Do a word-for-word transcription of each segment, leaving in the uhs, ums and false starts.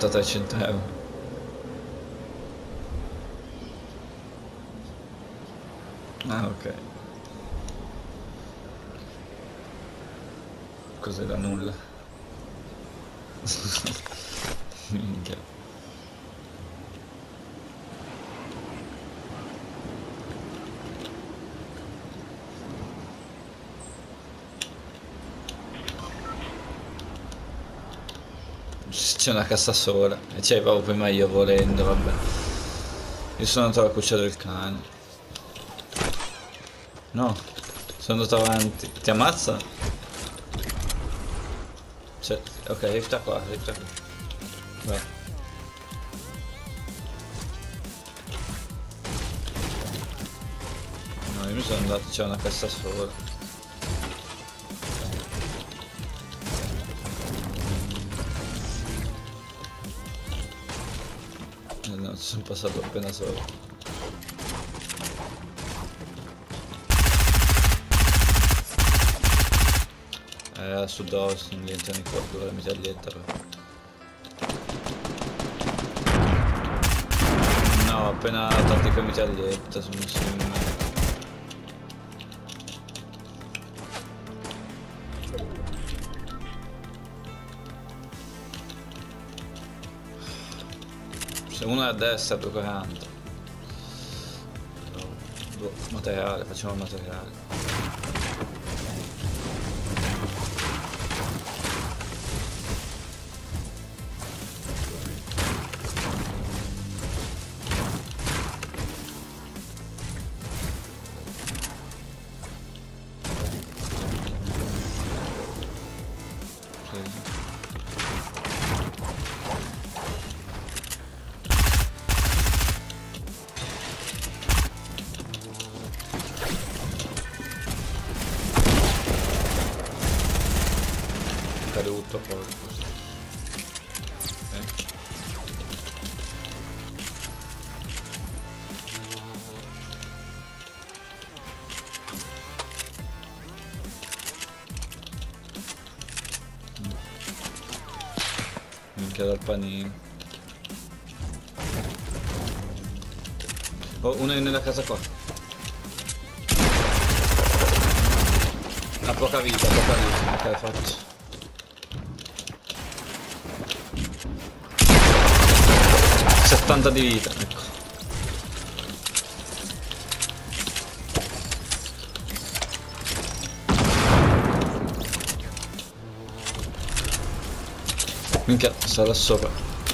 fatto trecento euro. Ah, ok. Cos'era nulla? Minchia. C'è una cassa sola e c'è proprio prima io volendo, vabbè. Io sono andato alla cuccia del cane. No, sono andato avanti. Ti ammazza? Cioè, ok, rifta qua, rifta qua. Vai. No, io mi sono andato, c'è una cassa sola. No, ci sono passato appena solo. Eh, a sud-ovest non rientrano in qua, con la mitraglietta però. No, appena tattica mitraglietta, sono messo in me. Se uno è a destra duecentoquaranta. Boh, materiale, facciamo il materiale. Caduto poi così. Eh. Minchia dal panino. Oh, uno è nella casa qua. Ha poca vita, poca vita, ok, fatto. settanta di vita, ecco. Minchia, sta là sopra.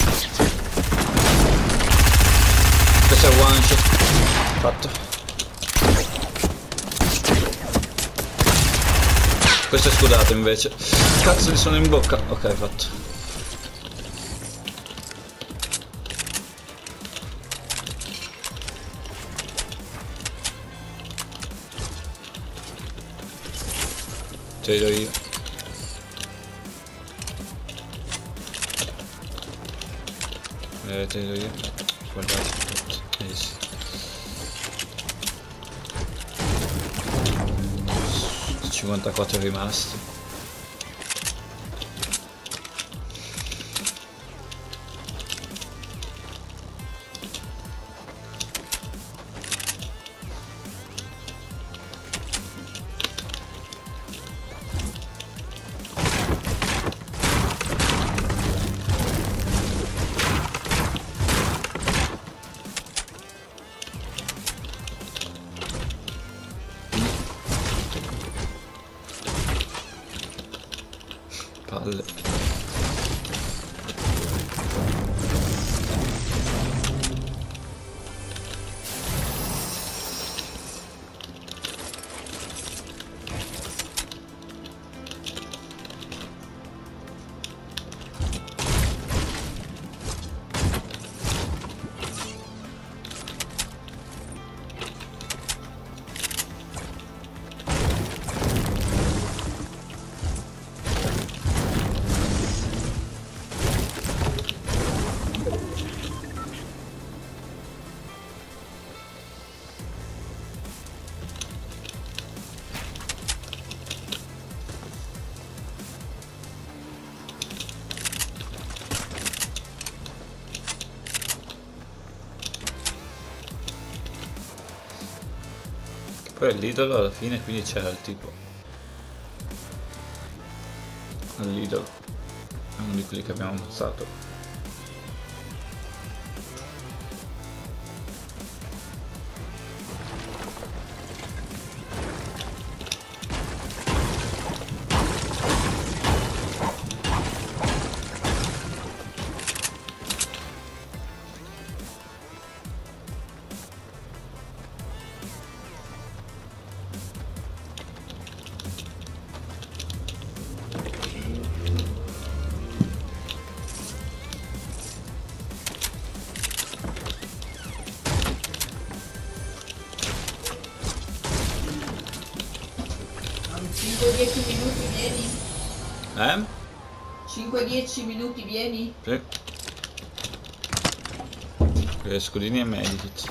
Questo è one shot. Fatto. Questo è scudato invece. Cazzo, mi sono in bocca. Ok, fatto. Te lo io. Eh, te lo io. Guardate, eh sì. cinquantaquattro rimasti. Palle. Poi all'idolo alla fine quindi c'era il tipo. All'idolo. È uno di quelli che abbiamo ammazzato. cinque dieci minuti vieni? Eh? cinque dieci minuti vieni? Sì. Le scudini e medikit.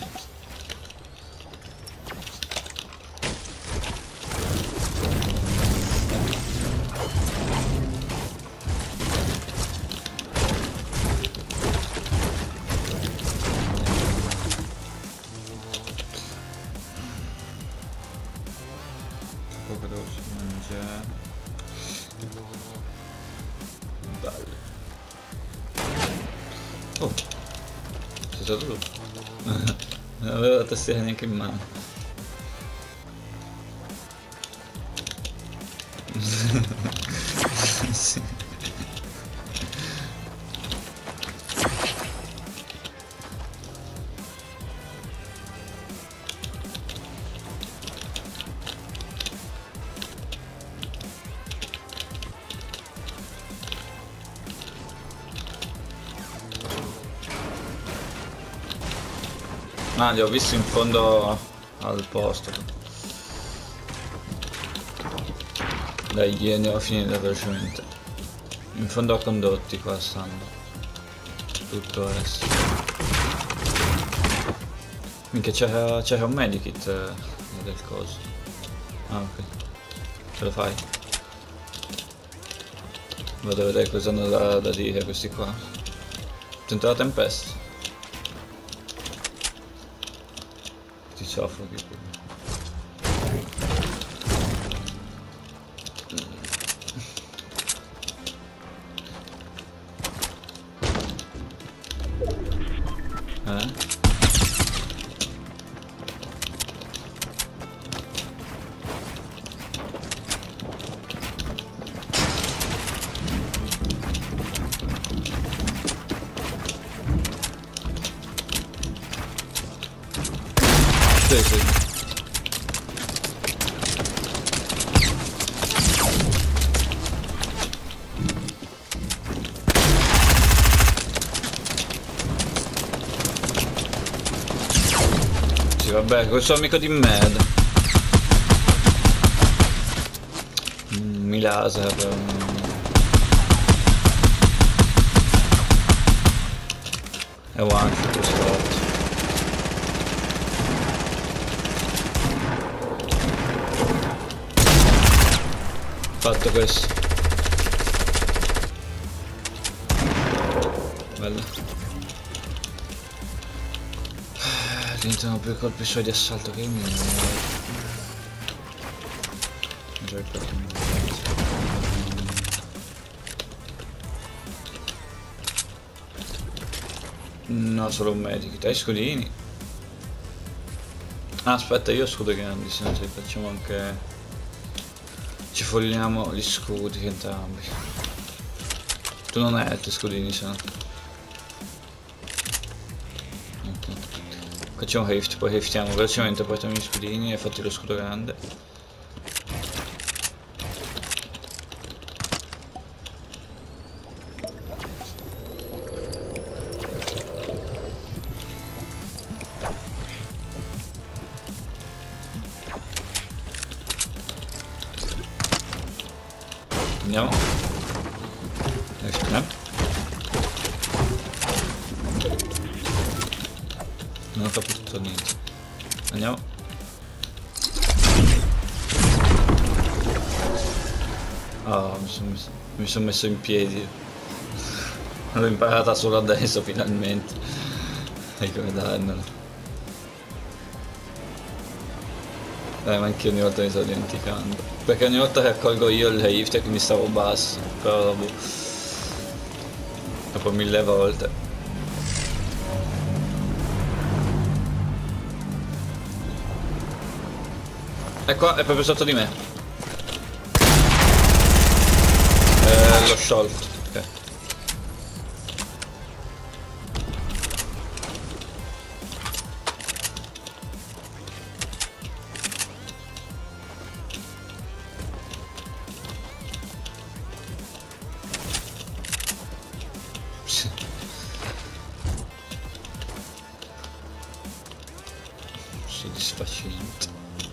Poco devo mangiare. Bello. Oh, sei stato tu? Non avevo la tastiera neanche in mano. Sì. Ah, li ho visti in fondo al posto. Dai, io andiamo a finire velocemente. In fondo a condotti qua stanno. Tutto adesso. Minchia, c'era un medikit eh, del coso. Ah, ok. Ce lo fai? Vado a vedere cosa hanno da, da dire questi qua. Tenta la tempesta. Ti soffro che eh? Sì, sì. Sì, vabbè, questo amico di merda. Mm, mi laser. È one shot questo fatto. Fatto questo. Bello. Diventano più colpi suoi di assalto che mi no, solo un medico. Dai scudini. Ah, aspetta, io ho scudo grandi, se no ci facciamo anche. Ci folliamo gli scudi entrambi. Tu non hai altri scudini, se no. Okay. Facciamo un rift, poi riftiamo velocemente, portami gli scudini e fatti lo scudo grande. Andiamo. Rift, non ho capito niente. Andiamo. Oh, mi sono messo, mi son messo in piedi. L'ho imparata solo adesso finalmente. E come darmelo. Eh, ma anche ogni volta mi sto dimenticando. Perché ogni volta che accolgo io il rift e quindi stavo basso. Però dopo... dopo mille volte. Ecco, è proprio sotto di me. Eh, l'ho sciolto. Ok. Soddisfacente.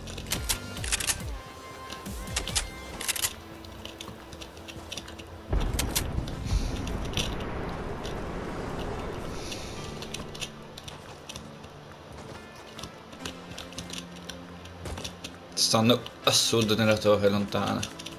Stanno a sud nella torre lontana.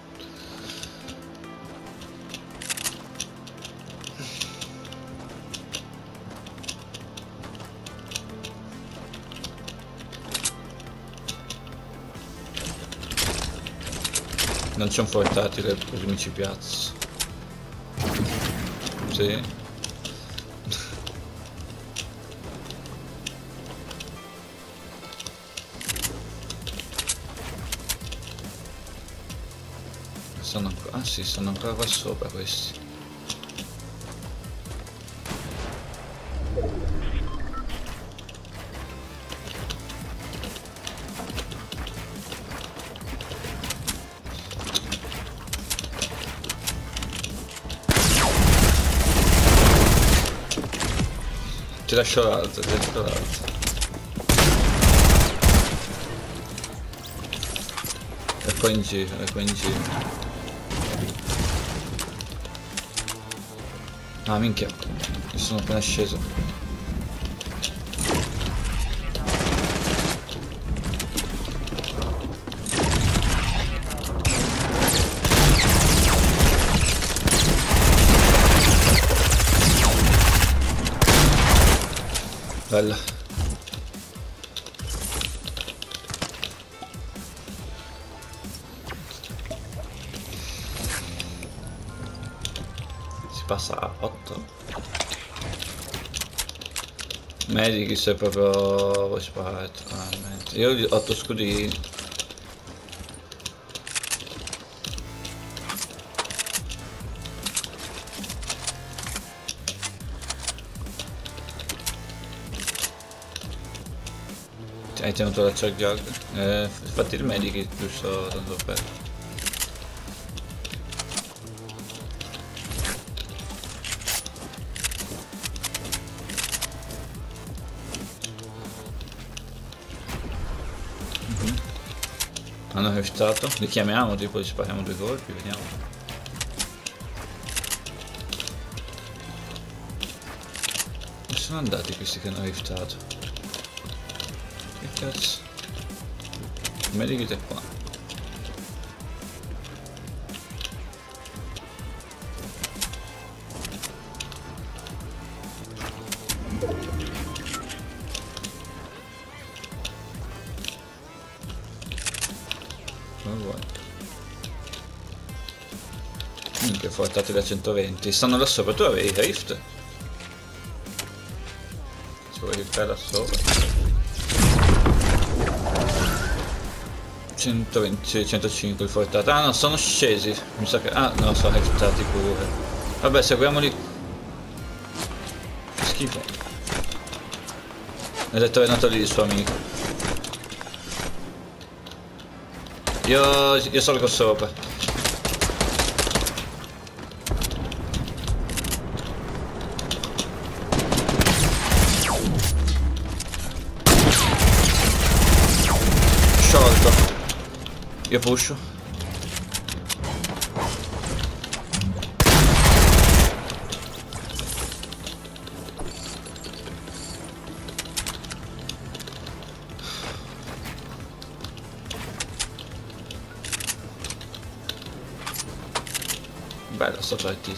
Non c'è un portatile, così mi ci piazzo. Sì. Sono ancora... ah sì, sono ancora qua sopra questi. Ti lascio l'altro, ti lascio l'altro. È qua in giro, è qua in giro. Ah minchia, mi sono appena sceso. Bella. Si passa a otto. Medici se proprio vuoi sparare. Io ho otto scudini. Hai tenuto la charge? Eh, infatti il medici giusto tanto per... Mm-hmm. Hanno riftato, li chiamiamo, tipo li spariamo due colpi, vediamo. Dove sono andati questi che hanno riftato? Che cazzo? Il medico è qua. Come vuoi? Minchia, fortati da centoventi. Stanno là sopra, tu avevi il rift? Si vuoi riftare là sopra? centoventi, centocinque il fortato. Ah no, sono scesi. Mi sa che... ah no, sono riftati pure. Vabbè, seguiamoli. Che schifo. Ed è tornato lì il suo amico. Io... io salgo sopra. Sciolto. Io pusho. Bello sto partito.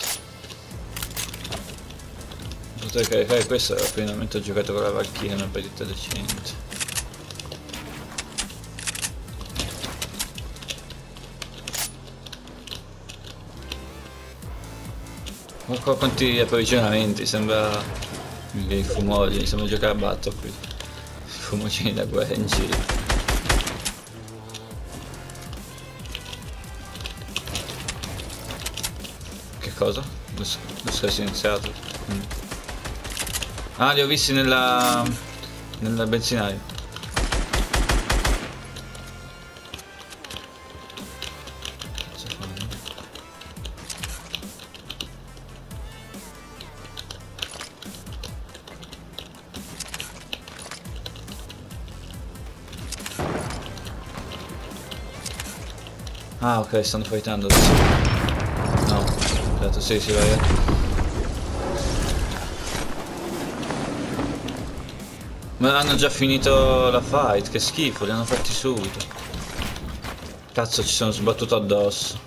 Potrei caricare questo, finalmente ho giocato con la Valkyria, una partita decente. Ma qua quanti approvvigionamenti, sembra i fumogeni, sembra giocare a Battlefield. I fumogeni da guerra in giro. Che cosa? Lo, lo sei silenziato. Mm. Ah, li ho visti nella... nel benzinaio. Ah, ok, stanno fightando adesso. No, aspetta, sì, sì, vai. Ma hanno già finito la fight, che schifo, li hanno fatti subito. Cazzo, ci sono sbattuto addosso.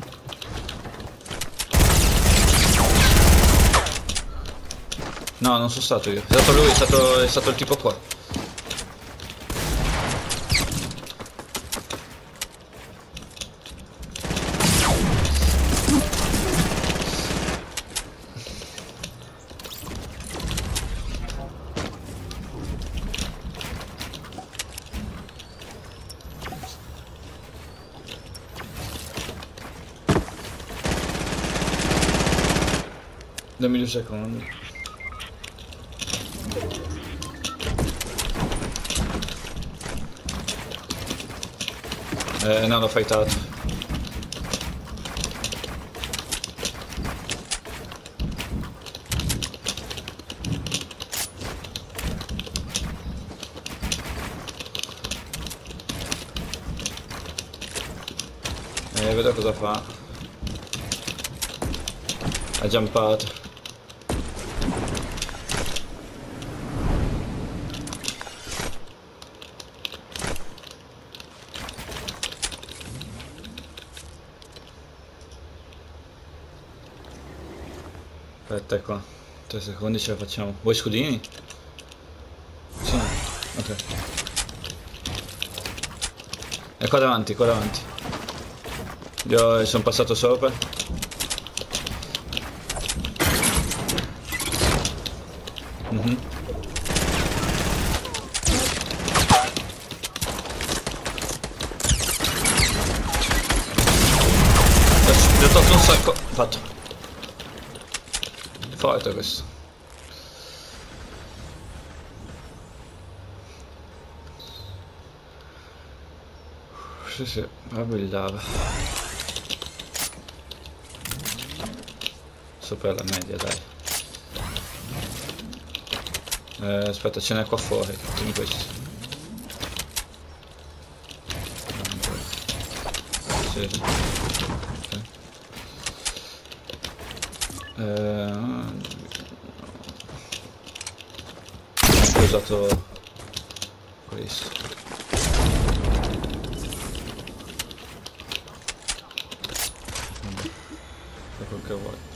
No, non sono stato io, è stato lui, è stato, è stato il tipo qua. Dammi due secondi. Eh, no, l'ho fightato. Eh, vedo cosa fa. Ha jumpato. Aspetta qua, tre secondi ce la facciamo. Vuoi scudini? Sì, no. Ok. E qua davanti, qua davanti. Io sono passato sopra. Mm-hmm. Gli ho tolto un sacco. Fatto. Forte questo. Sì, sì, brillava. Sopra la media, dai. Eh, aspetta, ce n'è qua fuori. Tieni questo. Sì, sì. Okay. Eh, ho usato questo. Fai quel che vuoi.